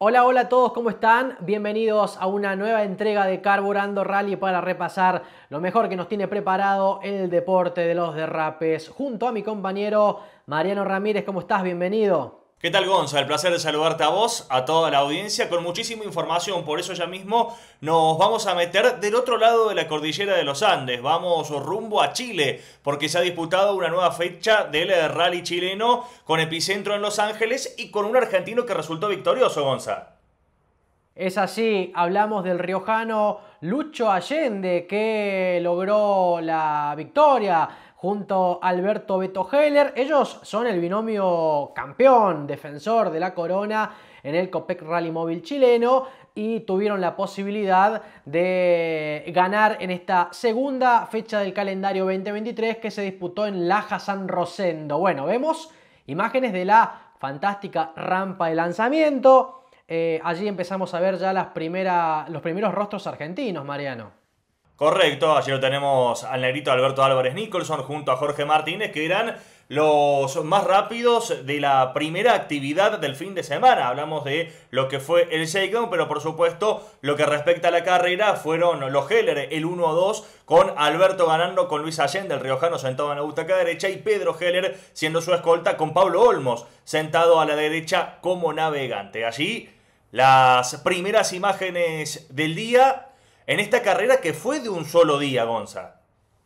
Hola, hola a todos, ¿cómo están? Bienvenidos a una nueva entrega de Carburando Rally para repasar lo mejor que nos tiene preparado el deporte de los derrapes. Junto a mi compañero Mariano Ramírez, ¿cómo estás? Bienvenido. ¿Qué tal, Gonza? El placer de saludarte a vos, a toda la audiencia, con muchísima información. Por eso ya mismo nos vamos a meter del otro lado de la cordillera de los Andes. Vamos rumbo a Chile, porque se ha disputado una nueva fecha del rally chileno con epicentro en Los Ángeles y con un argentino que resultó victorioso, Gonza. Es así, hablamos del riojano Lucho Allende, que logró la victoria junto a Alberto Beto Heller. Ellos son el binomio campeón, defensor de la corona en el Copec Rally Móvil chileno y tuvieron la posibilidad de ganar en esta segunda fecha del calendario 2023 que se disputó en Laja San Rosendo. Bueno, vemos imágenes de la fantástica rampa de lanzamiento. Allí empezamos a ver ya los primeros rostros argentinos, Mariano. Correcto, allí lo tenemos al negrito Alberto Álvarez Nicholson junto a Jorge Martínez, que eran los más rápidos de la primera actividad del fin de semana. Hablamos de lo que fue el shakedown, pero por supuesto lo que respecta a la carrera fueron los Heller, el 1-2, con Alberto ganando con Luis Allende, el riojano, sentado en la butaca derecha, y Pedro Heller siendo su escolta con Pablo Olmos sentado a la derecha como navegante. Allí las primeras imágenes del día en esta carrera que fue de un solo día, Gonza.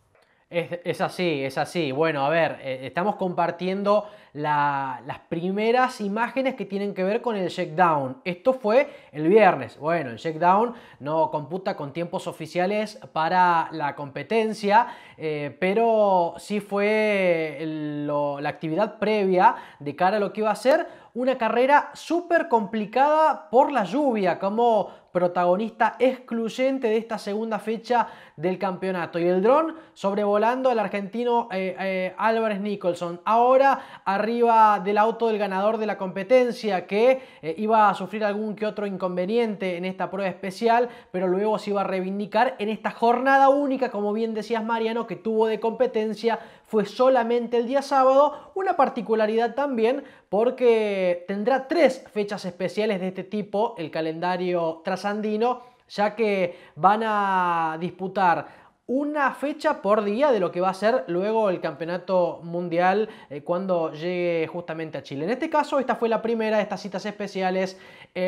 Es así, es así. Bueno, a ver, estamos compartiendo las primeras imágenes que tienen que ver con el shakedown. Esto fue el viernes. Bueno, el shakedown no computa con tiempos oficiales para la competencia, pero sí fue la actividad previa de cara a lo que iba a ser una carrera súper complicada por la lluvia, como protagonista excluyente de esta segunda fecha del campeonato. Y el dron sobrevolando al argentino Álvarez Nicholson. Ahora arriba del auto del ganador de la competencia, que iba a sufrir algún que otro inconveniente en esta prueba especial, pero luego se iba a reivindicar en esta jornada única, como bien decías, Mariano, que tuvo de competencia. Fue solamente el día sábado, una particularidad también porque tendrá 3 fechas especiales de este tipo el calendario trasandino, ya que van a disputar una fecha por día de lo que va a ser luego el campeonato mundial cuando llegue justamente a Chile. En este caso, esta fue la primera de estas citas especiales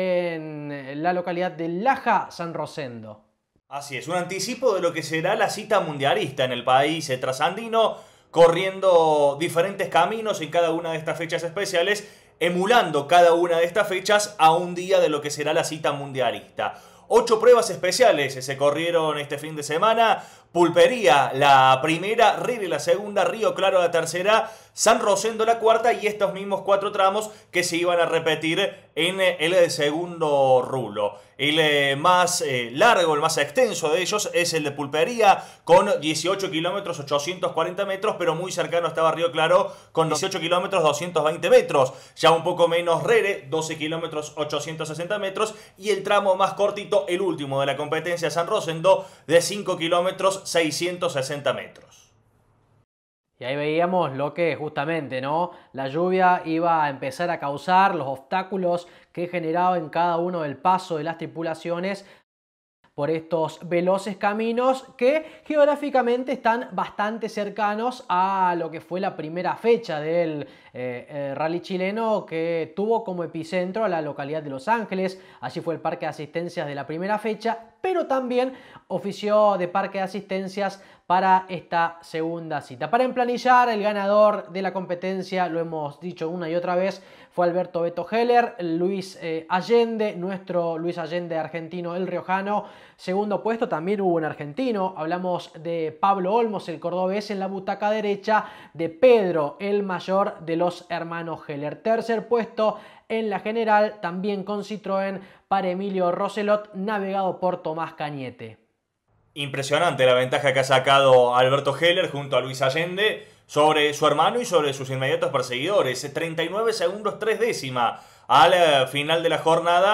en la localidad de Laja San Rosendo. Así es, un anticipo de lo que será la cita mundialista en el país trasandino, corriendo diferentes caminos en cada una de estas fechas especiales, emulando cada una de estas fechas a un día de lo que será la cita mundialista. 8 pruebas especiales se corrieron este fin de semana. Pulpería la primera, Rere la segunda, Río Claro la tercera, San Rosendo la cuarta, y estos mismos 4 tramos que se iban a repetir en el segundo rulo. El más largo, el más extenso de ellos es el de Pulpería, con 18 kilómetros 840 metros, pero muy cercano estaba Río Claro con 18 kilómetros 220 metros. Ya un poco menos Rere, 12 kilómetros 860 metros, y el tramo más cortito, el último de la competencia, San Rosendo, de 5 kilómetros 660 metros. Y ahí veíamos lo que justamente, ¿no? La lluvia iba a empezar a causar los obstáculos que generaba en cada uno del paso de las tripulaciones por estos veloces caminos que geográficamente están bastante cercanos a lo que fue la primera fecha del rally chileno, que tuvo como epicentro a la localidad de Los Ángeles. Allí fue el parque de asistencias de la primera fecha, pero también ofició de parque de asistencias para esta segunda cita. Para emplanillar, el ganador de la competencia, lo hemos dicho una y otra vez, fue Alberto Beto Heller. Luis Allende, nuestro Luis Allende argentino, el riojano. Segundo puesto también hubo un argentino. Hablamos de Pablo Olmos, el cordobés, en la butaca derecha, de Pedro, el mayor de los hermanos Heller. Tercer puesto en la general, también con Citroën, para Emilio Roselot, navegado por Tomás Cañete. Impresionante la ventaja que ha sacado Alberto Heller junto a Luis Allende sobre su hermano y sobre sus inmediatos perseguidores. 39 segundos 3 décimas al final de la jornada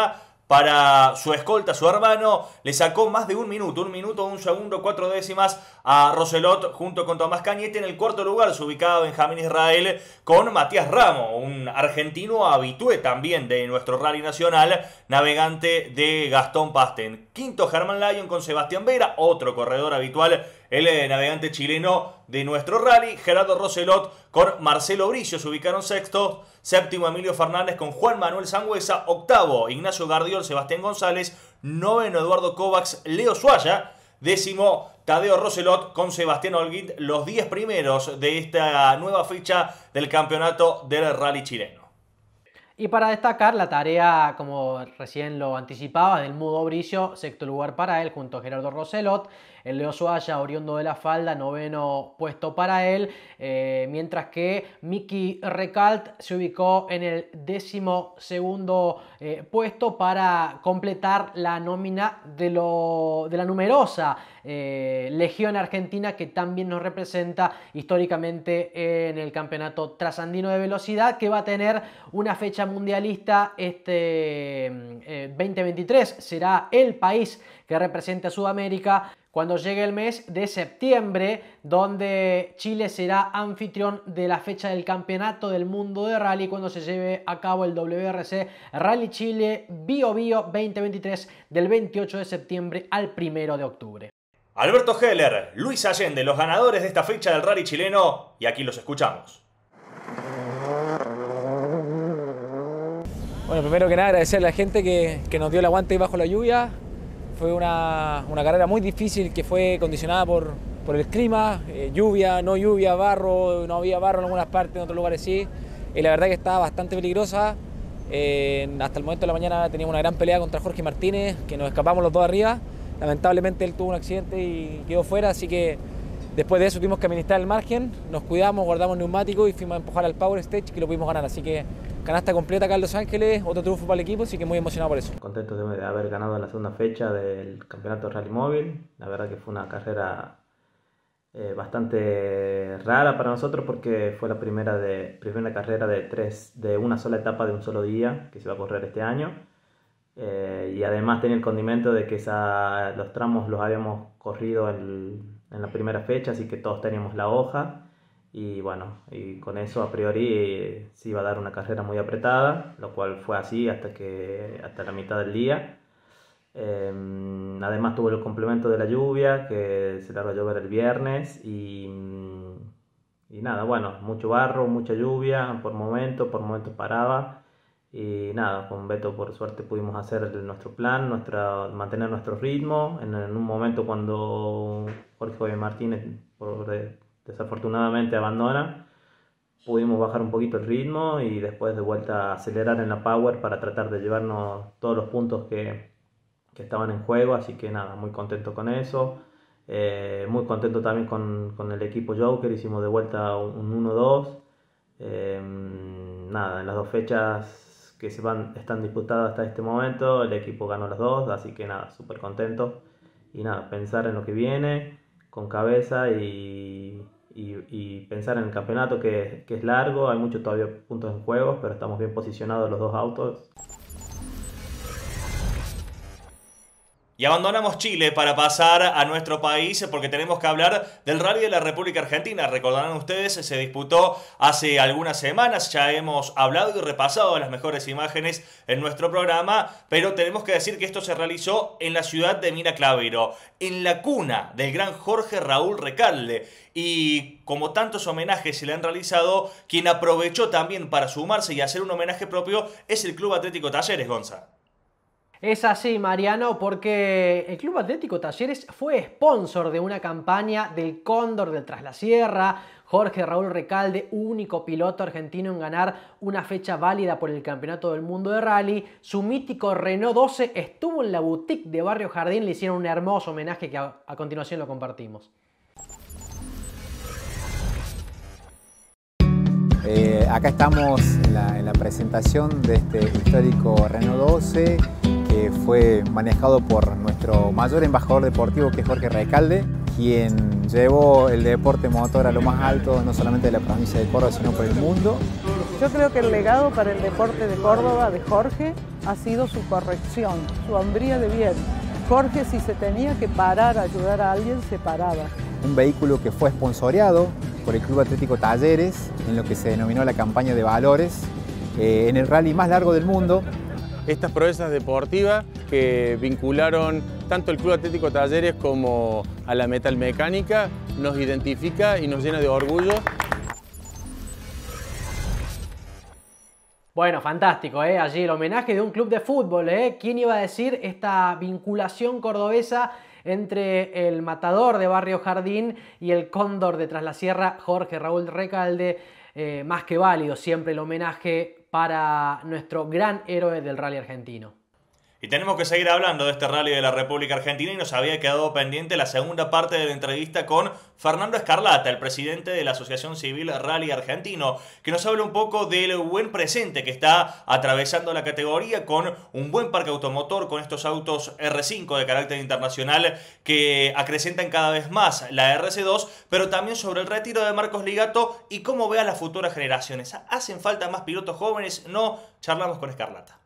para su escolta, su hermano. Le sacó más de un minuto, un segundo, 4 décimas a Roselot junto con Tomás Cañete. En el cuarto lugar se ubicaba Benjamín Israel con Matías Ramos, un argentino habitué también de nuestro rally nacional, navegante de Gastón Pasten. Quinto, Germán Lyon con Sebastián Vera, otro corredor habitual, el navegante chileno de nuestro rally. Gerardo Roselot con Marcelo Bricio se ubicaron sexto. Séptimo, Emilio Fernández con Juan Manuel Sangüesa. Octavo, Ignacio Gardiol, Sebastián González. Noveno, Eduardo Kovacs, Leo Suaya. Décimo, Tadeo Roselot con Sebastián Holguín. Los 10 primeros de esta nueva fecha del campeonato del rally chileno. Y para destacar la tarea, como recién lo anticipaba, del Mudo Bricio, sexto lugar para él junto a Gerardo Roselot. El Leo Suaya, oriundo de La Falda, noveno puesto para él, mientras que Miki Recalt se ubicó en el 12º puesto para completar la nómina de la numerosa Legión Argentina, que también nos representa históricamente en el Campeonato Trasandino de Velocidad, que va a tener una fecha mundialista este 2023. Será el país que represente a Sudamérica cuando llegue el mes de septiembre, donde Chile será anfitrión de la fecha del Campeonato del Mundo de Rally, cuando se lleve a cabo el WRC Rally Chile Bio Bio 2023 del 28 de septiembre al 1 de octubre. Alberto Heller, Luis Allende, los ganadores de esta fecha del rally chileno, y aquí los escuchamos. Bueno, primero que nada agradecerle a la gente que nos dio el aguante bajo la lluvia. Fue una carrera muy difícil que fue condicionada por el clima, lluvia, no lluvia, barro, no había barro en algunas partes, en otros lugares sí. Y la verdad que estaba bastante peligrosa. Hasta el momento de la mañana teníamos una gran pelea contra Jorge Martínez, que nos escapamos los dos arriba. Lamentablemente él tuvo un accidente y quedó fuera, así que después de eso tuvimos que administrar el margen, nos cuidamos, guardamos neumáticos y fuimos a empujar al Power Stage, que lo pudimos ganar. Así que canasta completa acá en Los Ángeles, otro triunfo para el equipo, así que muy emocionado por eso. Contento de haber ganado la segunda fecha del Campeonato Rally Móvil. La verdad que fue una carrera bastante rara para nosotros, porque fue la primera carrera de una sola etapa de un solo día que se va a correr este año. Y además tenía el condimento de que los tramos los habíamos corrido en la primera fecha, así que todos teníamos la hoja. Y bueno, y con eso a priori se iba a dar una carrera muy apretada, lo cual fue así hasta la mitad del día. Además tuvo el complemento de la lluvia, que se largó a llover el viernes, y nada, bueno, mucho barro, mucha lluvia, por momentos paraba. Y nada, con Beto por suerte pudimos hacer nuestro plan, mantener nuestro ritmo. En un momento cuando Jorge Martínez desafortunadamente abandona, pudimos bajar un poquito el ritmo y después de vuelta acelerar en la Power para tratar de llevarnos todos los puntos que estaban en juego. Así que nada, muy contento con eso. Muy contento también con el equipo Joker, hicimos de vuelta un 1-2. Nada, en las dos fechas que están disputadas hasta este momento, el equipo ganó las dos, así que nada, súper contento. Y nada, pensar en lo que viene con cabeza y pensar en el campeonato que es largo, hay muchos todavía puntos en juego, pero estamos bien posicionados los dos autos. Y abandonamos Chile para pasar a nuestro país, porque tenemos que hablar del Rally de la República Argentina. Recordarán ustedes, se disputó hace algunas semanas, ya hemos hablado y repasado las mejores imágenes en nuestro programa, pero tenemos que decir que esto se realizó en la ciudad de Miraclavero, en la cuna del gran Jorge Raúl Recalde. Y como tantos homenajes se le han realizado, quien aprovechó también para sumarse y hacer un homenaje propio es el Club Atlético Talleres, Gonza. Es así, Mariano, porque el Club Atlético Talleres fue sponsor de una campaña del Cóndor del Tras la Sierra. Jorge Raúl Recalde, único piloto argentino en ganar una fecha válida por el Campeonato del Mundo de Rally. Su mítico Renault 12 estuvo en la boutique de Barrio Jardín, le hicieron un hermoso homenaje que a continuación lo compartimos. Acá estamos en la presentación de este histórico Renault 12, que fue manejado por nuestro mayor embajador deportivo, que es Jorge Recalde, quien llevó el deporte motor a lo más alto, no solamente de la provincia de Córdoba, sino por el mundo. Yo creo que el legado para el deporte de Córdoba de Jorge ha sido su corrección, su hombría de bien. Jorge, si se tenía que parar a ayudar a alguien, se paraba. Un vehículo que fue sponsoreado por el Club Atlético Talleres en lo que se denominó la campaña de valores, en el rally más largo del mundo. Estas proezas deportivas que vincularon tanto el Club Atlético Talleres como a la metalmecánica nos identifica y nos llena de orgullo. Bueno, fantástico, allí el homenaje de un club de fútbol, ¿Quién iba a decir esta vinculación cordobesa entre el matador de Barrio Jardín y el cóndor de Tras la Sierra, Jorge Raúl Recalde? Más que válido siempre el homenaje para nuestro gran héroe del rally argentino. Y tenemos que seguir hablando de este rally de la República Argentina y nos había quedado pendiente la segunda parte de la entrevista con Fernando Escarlata, el presidente de la Asociación Civil Rally Argentino, que nos habla un poco del buen presente que está atravesando la categoría con un buen parque automotor, con estos autos R5 de carácter internacional que acrecentan cada vez más la RC2, pero también sobre el retiro de Marcos Ligato y cómo ve a las futuras generaciones. ¿Hacen falta más pilotos jóvenes? No, charlamos con Escarlata.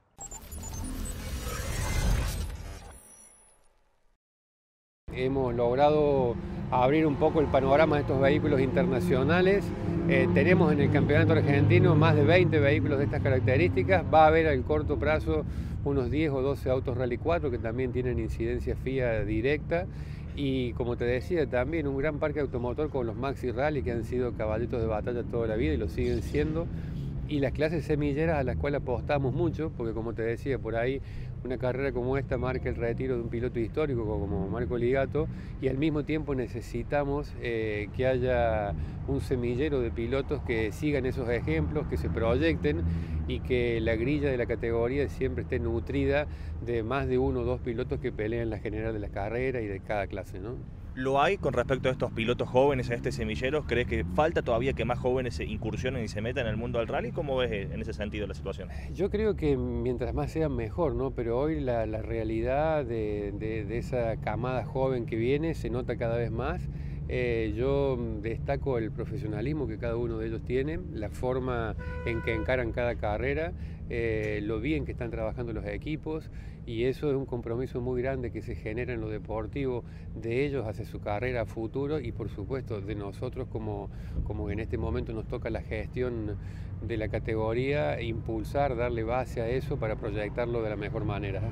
Hemos logrado abrir un poco el panorama de estos vehículos internacionales. Tenemos en el campeonato argentino más de 20 vehículos de estas características. Va a haber al corto plazo unos 10 o 12 autos Rally 4 que también tienen incidencia FIA directa. Y como te decía, también un gran parque automotor con los Maxi Rally que han sido caballitos de batalla toda la vida y lo siguen siendo. Y las clases semilleras a las cuales apostamos mucho, porque como te decía, por ahí una carrera como esta marca el retiro de un piloto histórico como Marco Ligato y al mismo tiempo necesitamos que haya un semillero de pilotos que sigan esos ejemplos, que se proyecten y que la grilla de la categoría siempre esté nutrida de más de uno o dos pilotos que peleen la general de la carrera y de cada clase, ¿no? ¿Lo hay con respecto a estos pilotos jóvenes, a este semillero? ¿Crees que falta todavía que más jóvenes se incursionen y se metan en el mundo del rally? ¿Cómo ves en ese sentido la situación? Yo creo que mientras más sean mejor, ¿no? Pero hoy la realidad de esa camada joven que viene se nota cada vez más. Yo destaco el profesionalismo que cada uno de ellos tiene, la forma en que encaran cada carrera, lo bien que están trabajando los equipos y eso es un compromiso muy grande que se genera en lo deportivo de ellos hacia su carrera a futuro y por supuesto de nosotros como en este momento nos toca la gestión de la categoría, impulsar, darle base a eso para proyectarlo de la mejor manera.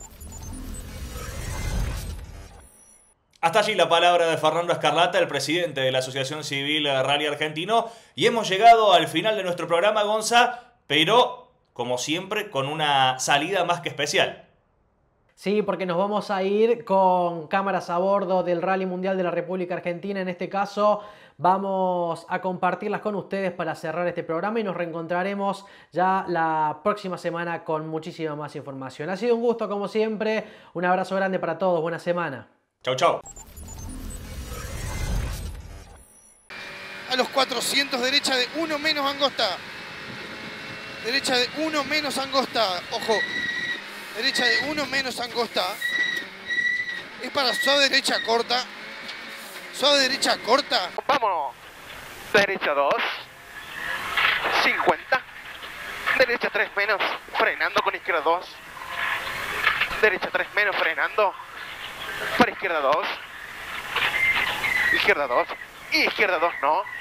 Hasta allí la palabra de Fernando Escarlata, el presidente de la Asociación Civil Rally Argentino. Y hemos llegado al final de nuestro programa, Gonza, pero como siempre con una salida más que especial. Sí, porque nos vamos a ir con cámaras a bordo del Rally Mundial de la República Argentina. En este caso vamos a compartirlas con ustedes para cerrar este programa y nos reencontraremos ya la próxima semana con muchísima más información. Ha sido un gusto como siempre. Un abrazo grande para todos. Buena semana. Chau, chau. A los 400, derecha de 1 menos angosta. Derecha de 1 menos angosta. Ojo. Derecha de 1 menos angosta. Es para suave derecha corta. Suave derecha corta. Vámonos. Derecha 2. 50. Derecha 3 menos. Frenando con izquierda 2. Derecha 3 menos. Frenando. Para izquierda 2. Izquierda 2. Y izquierda 2 no.